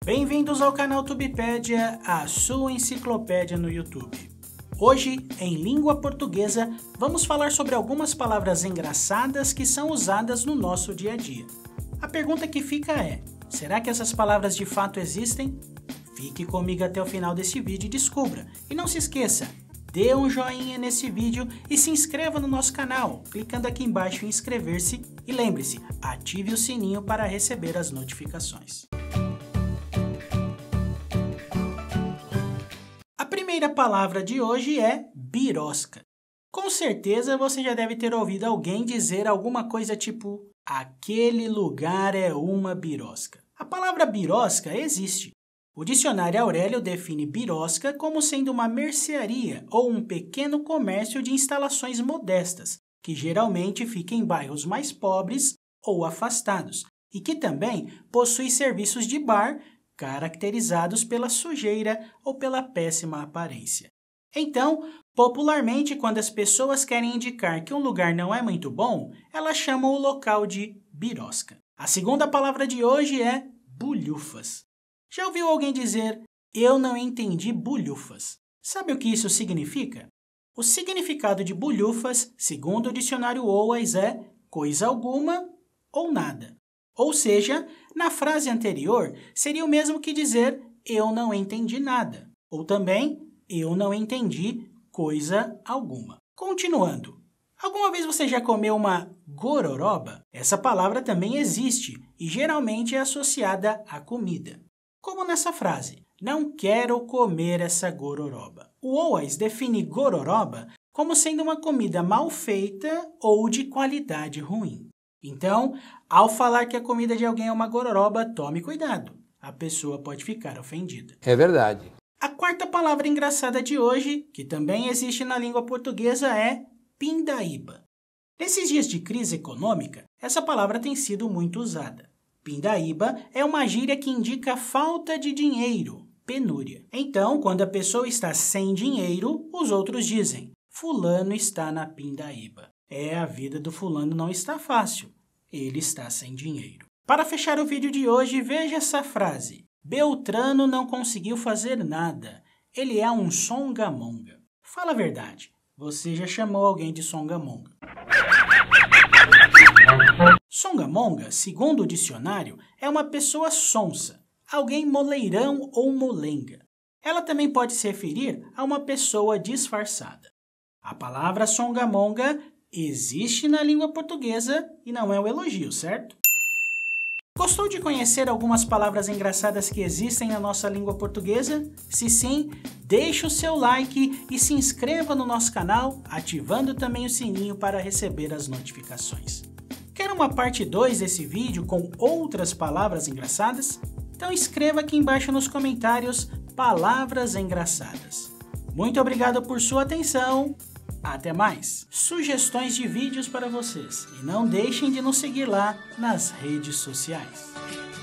Bem-vindos ao canal Tubepédia, a sua enciclopédia no YouTube. Hoje, em língua portuguesa, vamos falar sobre algumas palavras engraçadas que são usadas no nosso dia a dia. A pergunta que fica é, será que essas palavras de fato existem? Fique comigo até o final desse vídeo e descubra. E não se esqueça, dê um joinha nesse vídeo e se inscreva no nosso canal, clicando aqui embaixo em inscrever-se e lembre-se, ative o sininho para receber as notificações. A primeira palavra de hoje é birosca. Com certeza você já deve ter ouvido alguém dizer alguma coisa tipo aquele lugar é uma birosca. A palavra birosca existe. O dicionário Aurélio define birosca como sendo uma mercearia ou um pequeno comércio de instalações modestas, que geralmente fica em bairros mais pobres ou afastados, e que também possui serviços de bar, caracterizados pela sujeira ou pela péssima aparência. Então, popularmente, quando as pessoas querem indicar que um lugar não é muito bom, elas chamam o local de birosca. A segunda palavra de hoje é bulhufas. Já ouviu alguém dizer, eu não entendi bulhufas? Sabe o que isso significa? O significado de bulhufas, segundo o dicionário OAS, é coisa alguma ou nada. Ou seja, na frase anterior, seria o mesmo que dizer, eu não entendi nada. Ou também, eu não entendi coisa alguma. Continuando. Alguma vez você já comeu uma gororoba? Essa palavra também existe e geralmente é associada à comida. Como nessa frase, não quero comer essa gororoba. O OAS define gororoba como sendo uma comida mal feita ou de qualidade ruim. Então, ao falar que a comida de alguém é uma gororoba, tome cuidado. A pessoa pode ficar ofendida. É verdade. A quarta palavra engraçada de hoje, que também existe na língua portuguesa, é pindaíba. Nesses dias de crise econômica, essa palavra tem sido muito usada. Pindaíba é uma gíria que indica falta de dinheiro, penúria. Então, quando a pessoa está sem dinheiro, os outros dizem, fulano está na pindaíba. A vida do fulano não está fácil, ele está sem dinheiro. Para fechar o vídeo de hoje, veja essa frase. Beltrano não conseguiu fazer nada, ele é um songamonga. Fala a verdade, você já chamou alguém de songamonga? Songamonga, segundo o dicionário, é uma pessoa sonsa, alguém moleirão ou molenga. Ela também pode se referir a uma pessoa disfarçada. A palavra songamonga existe na língua portuguesa e não é um elogio, certo? Gostou de conhecer algumas palavras engraçadas que existem na nossa língua portuguesa? Se sim, deixe o seu like e se inscreva no nosso canal, ativando também o sininho para receber as notificações. Quer uma parte 2 desse vídeo com outras palavras engraçadas? Então escreva aqui embaixo nos comentários palavras engraçadas. Muito obrigado por sua atenção. Até mais! Sugestões de vídeos para vocês e não deixem de nos seguir lá nas redes sociais.